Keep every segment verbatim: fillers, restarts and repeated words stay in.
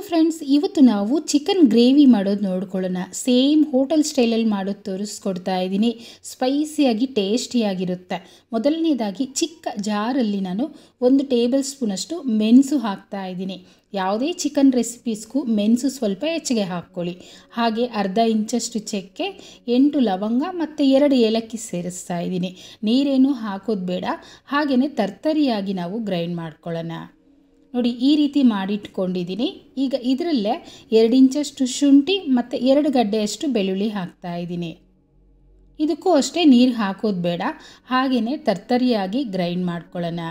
Friends, ಇವತ್ತು ನಾವು chicken gravy ಮಾಡೋದು ನೋಡ್ಕೊಳ್ಳೋಣ. ಸೇಮ್ ಹೋಟೆಲ್ ಸ್ಟೈಲಲ್ಲಿ ಮಾಡೋದು ತೋರಿಸ್ಕೊಡ್ತಾ ಇದ್ದೀನಿ. ಸ್ಪೈಸಿಯಾಗಿ ಟೇಸ್ಟಿಯಾಗಿರುತ್ತೆ. ಮೊದಲನೇದಾಗಿ ಚಿಕ್ಕ ಜಾರಲ್ಲಿ ನಾನು ಒಂದು ಟೇಬಲ್ ಸ್ಪೂನಷ್ಟು ಮೆಣಸು ಹಾಕ್ತಾ ಇದ್ದೀನಿ. ಯಾವುದೇ ಚಿಕನ್ ರೆಸಿಪೀಸ್ಗೂ ಮೆಣಸು ಸ್ವಲ್ಪ ಹೆಚ್ಚಿಗೆ ಹಾಕ್ಕೊಳ್ಳಿ. ಹಾಗೆ ಅರ್ಧ ಇಂಚಷ್ಟು ಚಕ್ಕೆ, ಎಂಟು ಲವಂಗ ಮತ್ತು ಎರಡು ಏಲಕ್ಕಿ ಸೇರಿಸ್ತಾ ಇದ್ದೀನಿ. ನೀರೇನು ಹಾಕೋದು ಬೇಡ, ಹಾಗೆಯೇ ತರ್ತರಿಯಾಗಿ ನಾವು ಗ್ರೈಂಡ್ ಮಾಡ್ಕೊಳ್ಳೋಣ. ನೋಡಿ, ಈ ರೀತಿ ಮಾಡಿಟ್ಕೊಂಡಿದ್ದೀನಿ. ಈಗ ಇದರಲ್ಲೇ ಎರಡು ಇಂಚಷ್ಟು ಶುಂಠಿ ಮತ್ತು ಎರಡು ಗಡ್ಡೆಯಷ್ಟು ಬೆಳ್ಳುಳ್ಳಿ ಹಾಕ್ತಾ ಇದ್ದೀನಿ. ಇದಕ್ಕೂ ಅಷ್ಟೇ ನೀರು ಹಾಕೋದು ಬೇಡ, ಹಾಗೆಯೇ ತರ್ತರಿಯಾಗಿ ಗ್ರೈಂಡ್ ಮಾಡ್ಕೊಳ್ಳೋಣ.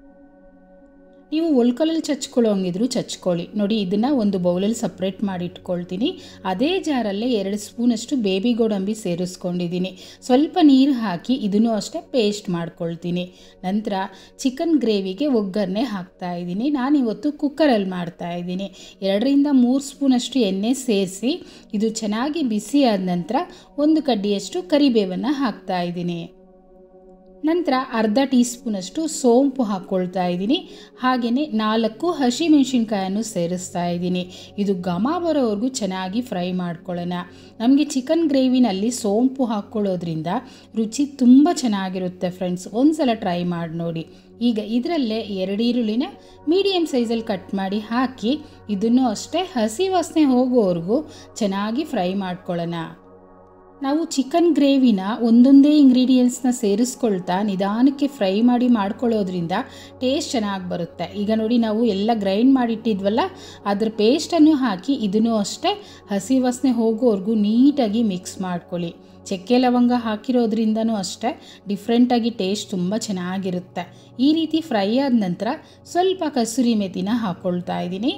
ನೀವು ಒಳ್ಕಲಲ್ಲಿ ಚಚ್ಕೊಳ್ಳೋಂಗಿದ್ರು ಚಚ್ಕೊಳ್ಳಿ. ನೋಡಿ, ಇದನ್ನು ಒಂದು ಬೌಲಲ್ಲಿ ಸಪ್ರೇಟ್ ಮಾಡಿ ಇಟ್ಕೊಳ್ತೀನಿ. ಅದೇ ಜಾರಲ್ಲೇ ಎರಡು ಸ್ಪೂನಷ್ಟು ಬೇಬಿ ಗೋಡಂಬಿ ಸೇರಿಸ್ಕೊಂಡಿದ್ದೀನಿ. ಸ್ವಲ್ಪ ನೀರು ಹಾಕಿ ಇದನ್ನು ಅಷ್ಟೇ ಪೇಸ್ಟ್ ಮಾಡ್ಕೊಳ್ತೀನಿ. ನಂತರ ಚಿಕನ್ ಗ್ರೇವಿಗೆ ಒಗ್ಗರಣೆ ಹಾಕ್ತಾ ಇದ್ದೀನಿ. ನಾನಿವತ್ತು ಕುಕ್ಕರಲ್ಲಿ ಮಾಡ್ತಾ ಇದ್ದೀನಿ. ಎರಡರಿಂದ ಮೂರು ಸ್ಪೂನಷ್ಟು ಎಣ್ಣೆ ಸೇರಿಸಿ ಇದು ಚೆನ್ನಾಗಿ ಬಿಸಿ ಆದ ನಂತರ ಒಂದು ಕಡ್ಡಿಯಷ್ಟು ಕರಿಬೇವನ್ನು ಹಾಕ್ತಾ ಇದ್ದೀನಿ. ನಂತರ ಅರ್ಧ ಟೀ ಸ್ಪೂನಷ್ಟು ಸೋಂಪು ಹಾಕ್ಕೊಳ್ತಾ ಇದ್ದೀನಿ. ಹಾಗೆಯೇ ನಾಲ್ಕು ಹಸಿಮೆಣಸಿನ್ಕಾಯನ್ನು ಸೇರಿಸ್ತಾ ಇದ್ದೀನಿ. ಇದು ಘಮ ಬರೋವರೆಗೂ ಚೆನ್ನಾಗಿ ಫ್ರೈ ಮಾಡ್ಕೊಳ್ಳೋಣ. ನಮಗೆ ಚಿಕನ್ ಗ್ರೇವಿನಲ್ಲಿ ಸೋಂಪು ಹಾಕ್ಕೊಳ್ಳೋದ್ರಿಂದ ರುಚಿ ತುಂಬ ಚೆನ್ನಾಗಿರುತ್ತೆ ಫ್ರೆಂಡ್ಸ್. ಒಂದು ಸಲ ಟ್ರೈ ಮಾಡಿ ನೋಡಿ. ಈಗ ಇದರಲ್ಲೇ ಎರಡು ಈರುಳ್ಳಿನ ಮೀಡಿಯಮ್ ಸೈಜಲ್ಲಿ ಕಟ್ ಮಾಡಿ ಹಾಕಿ ಇದನ್ನು ಅಷ್ಟೇ ಹಸಿ ವಾಸನೆ ಹೋಗೋವರೆಗೂ ಚೆನ್ನಾಗಿ ಫ್ರೈ ಮಾಡ್ಕೊಳ್ಳೋಣ. ನಾವು ಚಿಕನ್ ಗ್ರೇವಿನ ಒಂದೊಂದೇ ಇಂಗ್ರೀಡಿಯೆಂಟ್ಸ್ನ ಸೇರಿಸ್ಕೊಳ್ತಾ ನಿಧಾನಕ್ಕೆ ಫ್ರೈ ಮಾಡಿ ಮಾಡ್ಕೊಳ್ಳೋದ್ರಿಂದ ಟೇಸ್ಟ್ ಚೆನ್ನಾಗಿ ಬರುತ್ತೆ. ಈಗ ನೋಡಿ, ನಾವು ಎಲ್ಲ ಗ್ರೈಂಡ್ ಮಾಡಿಟ್ಟಿದ್ವಲ್ಲ, ಅದ್ರ ಪೇಸ್ಟನ್ನು ಹಾಕಿ ಇದನ್ನು ಅಷ್ಟೇ ಹಸಿ ವಾಸನೆ ಹೋಗೋವರೆಗೂ ನೀಟಾಗಿ ಮಿಕ್ಸ್ ಮಾಡ್ಕೊಳ್ಳಿ. ಚಕ್ಕೆ ಲವಂಗ ಹಾಕಿರೋದ್ರಿಂದನೂ ಅಷ್ಟೇ ಡಿಫ್ರೆಂಟಾಗಿ ಟೇಸ್ಟ್ ತುಂಬ ಚೆನ್ನಾಗಿರುತ್ತೆ. ಈ ರೀತಿ ಫ್ರೈ ಆದ ನಂತರ ಸ್ವಲ್ಪ ಕಸೂರಿ ಮೆಥಿನ ಹಾಕ್ಕೊಳ್ತಾ ಇದ್ದೀನಿ.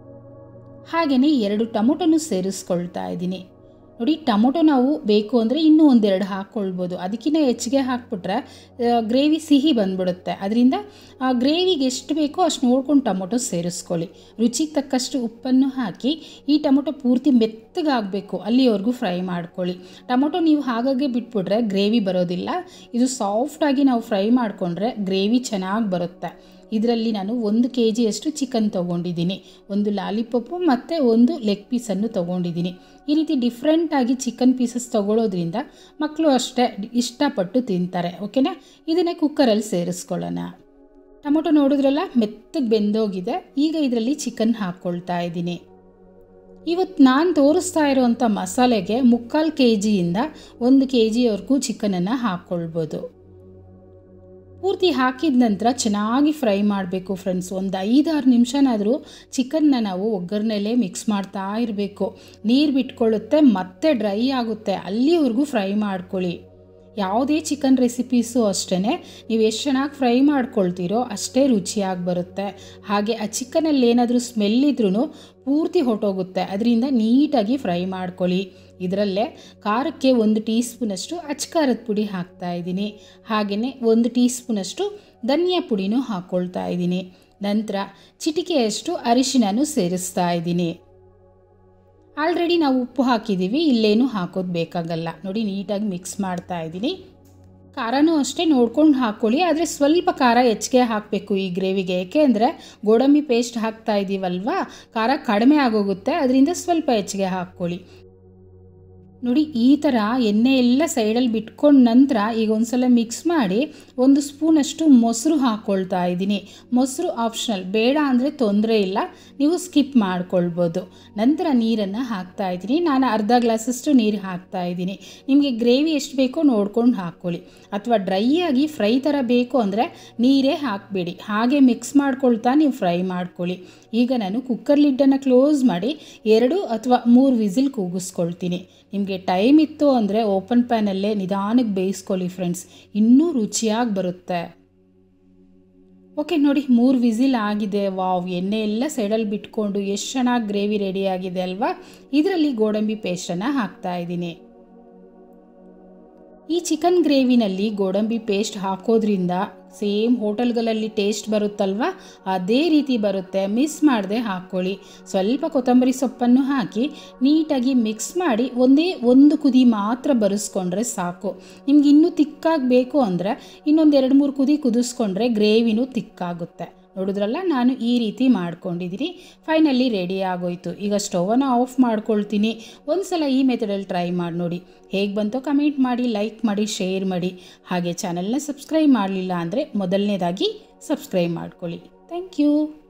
ಹಾಗೆಯೇ ಎರಡು ಟೊಮೊಟೊನು ಸೇರಿಸ್ಕೊಳ್ತಾ ಇದ್ದೀನಿ. ನೋಡಿ, ಟೊಮೊಟೊ ನಾವು ಬೇಕು ಅಂದರೆ ಇನ್ನೂ ಒಂದೆರಡು ಹಾಕ್ಕೊಳ್ಬೋದು. ಅದಕ್ಕಿಂತ ಹೆಚ್ಚಿಗೆ ಹಾಕ್ಬಿಟ್ರೆ ಗ್ರೇವಿ ಸಿಹಿ ಬಂದ್ಬಿಡುತ್ತೆ. ಅದರಿಂದ ಆ ಗ್ರೇವಿಗೆ ಎಷ್ಟು ಬೇಕೋ ಅಷ್ಟು ನೋಡ್ಕೊಂಡು ಟೊಮೊಟೊ ಸೇರಿಸ್ಕೊಳ್ಳಿ. ರುಚಿಗೆ ತಕ್ಕಷ್ಟು ಉಪ್ಪನ್ನು ಹಾಕಿ ಈ ಟೊಮೊಟೊ ಪೂರ್ತಿ ಮೆತ್ತಗಾಗಬೇಕು, ಅಲ್ಲಿವರೆಗೂ ಫ್ರೈ ಮಾಡ್ಕೊಳ್ಳಿ. ಟೊಮೊಟೊ ನೀವು ಹಾಗಾಗಿ ಬಿಟ್ಬಿಟ್ರೆ ಗ್ರೇವಿ ಬರೋದಿಲ್ಲ. ಇದು ಸಾಫ್ಟಾಗಿ ನಾವು ಫ್ರೈ ಮಾಡಿಕೊಂಡ್ರೆ ಗ್ರೇವಿ ಚೆನ್ನಾಗಿ ಬರುತ್ತೆ. ಇದರಲ್ಲಿ ನಾನು ಒಂದು ಕೆ ಜಿಯಷ್ಟು ಚಿಕನ್ ತೊಗೊಂಡಿದ್ದೀನಿ. ಒಂದು ಲಾಲಿಪಾಪು ಮತ್ತು ಒಂದು ಲೆಗ್ ಪೀಸನ್ನು ತೊಗೊಂಡಿದ್ದೀನಿ. ಈ ರೀತಿ ಡಿಫ್ರೆಂಟಾಗಿ ಚಿಕನ್ ಪೀಸಸ್ ತೊಗೊಳ್ಳೋದ್ರಿಂದ ಮಕ್ಕಳು ಅಷ್ಟೇ ಇಷ್ಟಪಟ್ಟು ತಿಂತಾರೆ. ಓಕೆನಾ? ಇದನ್ನೇ ಕುಕ್ಕರಲ್ಲಿ ಸೇರಿಸ್ಕೊಳ್ಳೋಣ. ಟೊಮೊಟೊ ನೋಡಿದ್ರಲ್ಲ, ಮೆತ್ತಗೆ ಬೆಂದೋಗಿದೆ. ಈಗ ಇದರಲ್ಲಿ ಚಿಕನ್ ಹಾಕ್ಕೊಳ್ತಾ ಇದ್ದೀನಿ. ಇವತ್ತು ನಾನು ತೋರಿಸ್ತಾ ಇರೋವಂಥ ಮಸಾಲೆಗೆ ಮುಕ್ಕಾಲು ಕೆ ಜಿಯಿಂದ ಒಂದು ಕೆ ಜಿಯವರೆಗೂ ಚಿಕನನ್ನು ಹಾಕ್ಕೊಳ್ಬೋದು. ಪೂರ್ತಿ ಹಾಕಿದ ನಂತರ ಚೆನ್ನಾಗಿ ಫ್ರೈ ಮಾಡಬೇಕು ಫ್ರೆಂಡ್ಸ್. ಒಂದು ಐದಾರು ನಿಮಿಷನಾದರೂ ಚಿಕನ್ನ ನಾವು ಒಗ್ಗರಣೆಲೇ ಮಿಕ್ಸ್ ಮಾಡ್ತಾ ಇರಬೇಕು. ನೀರು ಬಿಟ್ಕೊಳ್ಳುತ್ತೆ, ಮತ್ತೆ ಡ್ರೈ ಆಗುತ್ತೆ, ಅಲ್ಲಿವರೆಗೂ ಫ್ರೈ ಮಾಡ್ಕೊಳ್ಳಿ. ಯಾವುದೇ ಚಿಕನ್ ರೆಸಿಪೀಸು ಅಷ್ಟೇ ನೀವು ಎಷ್ಟು ಚೆನ್ನಾಗಿ ಫ್ರೈ ಮಾಡ್ಕೊಳ್ತೀರೋ ಅಷ್ಟೇ ರುಚಿಯಾಗಿ ಬರುತ್ತೆ. ಹಾಗೆ ಆ ಚಿಕನಲ್ಲಿ ಏನಾದರೂ ಸ್ಮೆಲ್ ಇದ್ರೂ ಪೂರ್ತಿ ಹೊಟ್ಟೋಗುತ್ತೆ. ಅದರಿಂದ ನೀಟಾಗಿ ಫ್ರೈ ಮಾಡ್ಕೊಳ್ಳಿ. ಇದರಲ್ಲೇ ಖಾರಕ್ಕೆ ಒಂದು ಟೀ ಸ್ಪೂನಷ್ಟು ಅಚ್ಕಾರದ ಪುಡಿ ಹಾಕ್ತಾ ಇದ್ದೀನಿ. ಹಾಗೆಯೇ ಒಂದು ಟೀ ಸ್ಪೂನಷ್ಟು ಧನಿಯಾ ಪುಡಿನೂ ಹಾಕ್ಕೊಳ್ತಾ ಇದ್ದೀನಿ. ನಂತರ ಚಿಟಿಕೆಯಷ್ಟು ಅರಿಶಿನೂ ಸೇರಿಸ್ತಾ ಇದ್ದೀನಿ. ಆಲ್ರೆಡಿ ನಾವು ಉಪ್ಪು ಹಾಕಿದ್ದೀವಿ, ಇಲ್ಲೇನೂ ಹಾಕೋದು ಬೇಕಾಗಲ್ಲ. ನೋಡಿ, ನೀಟಾಗಿ ಮಿಕ್ಸ್ ಮಾಡ್ತಾ ಇದ್ದೀನಿ. ಖಾರನೂ ಅಷ್ಟೇ ನೋಡ್ಕೊಂಡು ಹಾಕ್ಕೊಳ್ಳಿ, ಆದರೆ ಸ್ವಲ್ಪ ಖಾರ ಹೆಚ್ಚಿಗೆ ಹಾಕಬೇಕು ಈ ಗ್ರೇವಿಗೆ. ಏಕೆ ಅಂದರೆ ಗೋಡಂಬಿ ಪೇಸ್ಟ್ ಹಾಕ್ತಾ ಇದ್ದೀವಲ್ವ, ಖಾರ ಕಡಿಮೆ ಆಗೋಗುತ್ತೆ. ಅದರಿಂದ ಸ್ವಲ್ಪ ಹೆಚ್ಚಿಗೆ ಹಾಕ್ಕೊಳ್ಳಿ. ನೋಡಿ, ಈ ಥರ ಎಣ್ಣೆ ಎಲ್ಲ ಸೈಡಲ್ಲಿ ಬಿಟ್ಕೊಂಡ ನಂತರ ಈಗ ಒಂದು ಸಲ ಮಿಕ್ಸ್ ಮಾಡಿ ಒಂದು ಸ್ಪೂನಷ್ಟು ಮೊಸರು ಹಾಕ್ಕೊಳ್ತಾ ಇದ್ದೀನಿ. ಮೊಸರು ಆಪ್ಷನಲ್, ಬೇಡ ಅಂದರೆ ತೊಂದರೆ ಇಲ್ಲ, ನೀವು ಸ್ಕಿಪ್ ಮಾಡ್ಕೊಳ್ಬೋದು. ನಂತರ ನೀರನ್ನು ಹಾಕ್ತಾ ಇದ್ದೀನಿ. ನಾನು ಅರ್ಧ ಗ್ಲಾಸಷ್ಟು ನೀರು ಹಾಕ್ತಾ ಇದ್ದೀನಿ. ನಿಮಗೆ ಗ್ರೇವಿ ಎಷ್ಟು ಬೇಕೋ ನೋಡ್ಕೊಂಡು ಹಾಕ್ಕೊಳ್ಳಿ. ಅಥವಾ ಡ್ರೈ ಆಗಿ ಫ್ರೈ ಥರ ಬೇಕು ಅಂದರೆ ನೀರೇ ಹಾಕಬೇಡಿ, ಹಾಗೆ ಮಿಕ್ಸ್ ಮಾಡ್ಕೊಳ್ತಾ ನೀವು ಫ್ರೈ ಮಾಡ್ಕೊಳ್ಳಿ. ಈಗ ನಾನು ಕುಕ್ಕರ್ ಲಿಡ್ಡನ್ನು ಕ್ಲೋಸ್ ಮಾಡಿ ಎರಡು ಅಥವಾ ಮೂರು ವಿಸಿಲ್ ಕೂಗಿಸ್ಕೊಳ್ತೀನಿ. ನಿಮಗೆ ಟೈಮ್ ಇತ್ತು ಅಂದರೆ ಓಪನ್ ಪ್ಯಾನಲ್ಲೇ ನಿಧಾನಕ್ಕೆ ಬೇಯಿಸ್ಕೊಳ್ಳಿ ಫ್ರೆಂಡ್ಸ್, ಇನ್ನೂ ರುಚಿಯಾಗಿ ಬರುತ್ತೆ. ಓಕೆ, ನೋಡಿ, ಮೂರು ವಿಸಿಲ್ ಆಗಿದೆ. ವಾವ್, ಎಣ್ಣೆ ಎಲ್ಲ ಸೈಡಲ್ಲಿ ಬಿಟ್ಕೊಂಡು ಎಷ್ಟು ಚೆನ್ನಾಗಿ ಗ್ರೇವಿ ರೆಡಿ ಆಗಿದೆ ಅಲ್ವಾ? ಇದರಲ್ಲಿ ಗೋಡಂಬಿ ಪೇಸ್ಟನ್ನು ಹಾಕ್ತಾ ಇದ್ದೀನಿ. ಈ ಚಿಕನ್ ಗ್ರೇವಿನಲ್ಲಿ ಗೋಡಂಬಿ ಪೇಸ್ಟ್ ಹಾಕೋದ್ರಿಂದ ಸೇಮ್ ಹೋಟೆಲ್ಗಳಲ್ಲಿ ಟೇಸ್ಟ್ ಬರುತ್ತಲ್ವ, ಅದೇ ರೀತಿ ಬರುತ್ತೆ. ಮಿಸ್ ಮಾಡದೆ ಹಾಕ್ಕೊಳ್ಳಿ. ಸ್ವಲ್ಪ ಕೊತ್ತಂಬರಿ ಸೊಪ್ಪನ್ನು ಹಾಕಿ ನೀಟಾಗಿ ಮಿಕ್ಸ್ ಮಾಡಿ ಒಂದೇ ಒಂದು ಕುದಿ ಮಾತ್ರ ಬರೆಸ್ಕೊಂಡ್ರೆ ಸಾಕು. ನಿಮ್ಗೆ ಇನ್ನೂ ತಿಕ್ಕಾಗಿ ಬೇಕು ಅಂದರೆ ಇನ್ನೊಂದು ಎರಡು ಮೂರು ಕುದಿ ಕುದಿಸ್ಕೊಂಡ್ರೆ ಗ್ರೇವಿನೂ ತಿಕ್ಕಾಗುತ್ತೆ. ನೋಡಿದ್ರಲ್ಲ, ನಾನು ಈ ರೀತಿ ಮಾಡ್ಕೊಂಡಿದ್ದೀನಿ. ಫೈನಲಿ ರೆಡಿ ಆಗೋಯ್ತು. ಈಗ ಸ್ಟವನ್ನು ಆಫ್ ಮಾಡ್ಕೊಳ್ತೀನಿ. ಒಂದು ಸಲ ಈ ಮೆಥಡಲ್ಲಿ ಟ್ರೈ ಮಾಡಿ ನೋಡಿ. ಹೇಗೆ ಬಂತೋ ಕಮೆಂಟ್ ಮಾಡಿ, ಲೈಕ್ ಮಾಡಿ, ಶೇರ್ ಮಾಡಿ. ಹಾಗೆ ಚಾನಲ್ನ ಸಬ್ಸ್ಕ್ರೈಬ್ ಮಾಡಲಿಲ್ಲ ಅಂದರೆ ಮೊದಲನೇದಾಗಿ ಸಬ್ಸ್ಕ್ರೈಬ್ ಮಾಡ್ಕೊಳ್ಳಿ. Thank you.